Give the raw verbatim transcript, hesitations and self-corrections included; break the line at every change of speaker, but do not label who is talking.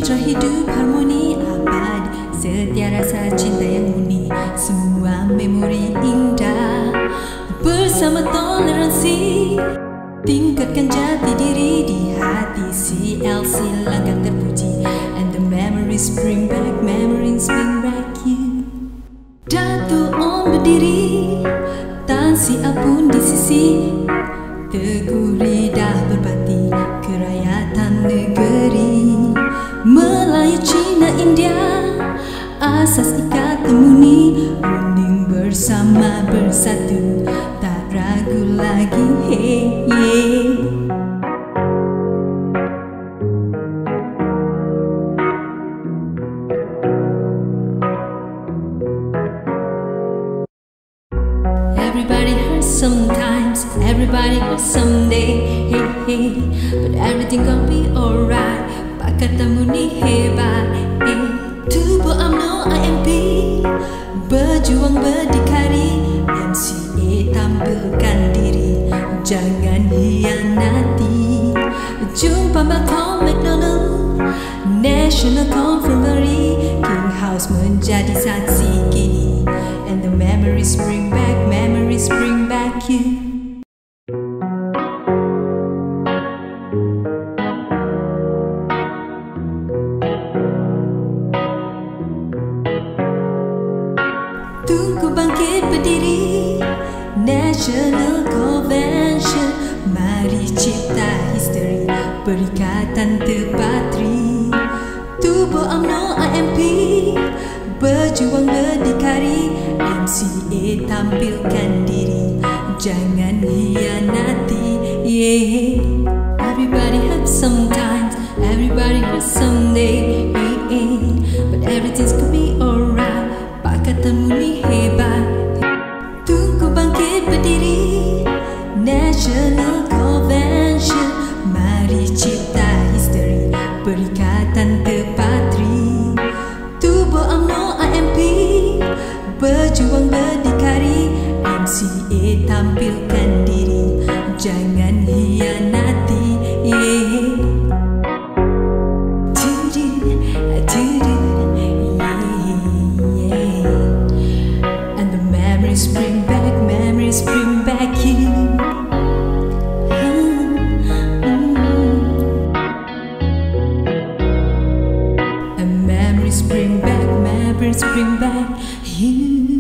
Citra hidup harmoni abadi, setia rasa cinta yang murni, semua memori indah bersama toleransi. Tingkatkan jati diri di hati, C L C langkah terpuji. And the memories bring back, memories bring back you. Datuk On berdiri, Tan Siap pun di sisi, Teguh Ridah berbakti kerakyatan negeri. Melayu, Cina, India, asas ikatan murni, runding bersama bersatu, tak ragu lagi. Hey, yeah. Everybody hurts sometimes, everybody hurts someday. Hey, hey, but everything gonna be alright. Pakatan murni hebat. Hey, tubuh U M N O I M P, berjuang berdikari. M C A tampilkan diri, jangan hianati. Jumpa Malcolm McDonald, National Confirmatory, King House menjadi saksi kini. And the memories bring back, memories bring back you. Tunggu bangkit berdiri, National Convention, mari cipta history, perikatan terpatri. Tubuh U M N O I M P, berjuang berdikari. M C A tampilkan diri, jangan hianati. Yeah. Everybody hurts sometimes, everybody hurts someday. Hey, hey. But everything's gonna be alright. Pakatan murni hebat. Tunggu bangkit berdiri, National Convention, mari cipta history, perikatan terpatri. Tubuh U M N O I M P, berjuang berdikari. M C A tampilkan diri, jangan hianati. Yeah. Memories bring back, memories bring back you. And memories bring back, memories bring back you.